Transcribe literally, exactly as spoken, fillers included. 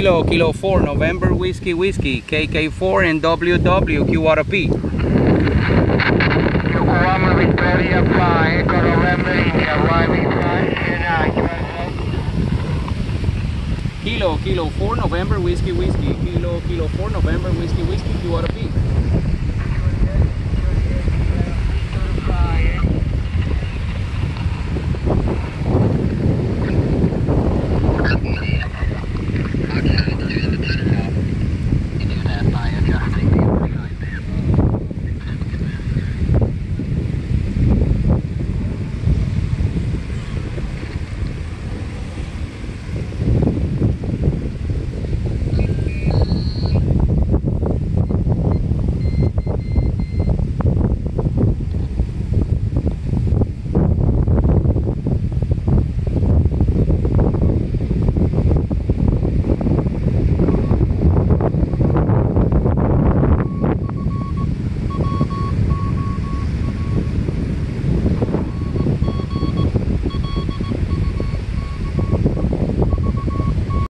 Kilo, Kilo four, November Whiskey Whiskey, K K four and W W, Q R P. Yokohama Victoria five, Echo November India, arriving five two nine. Kilo, Kilo four, November Whiskey Whiskey, Kilo, Kilo four, November Whiskey Whiskey, Q R P.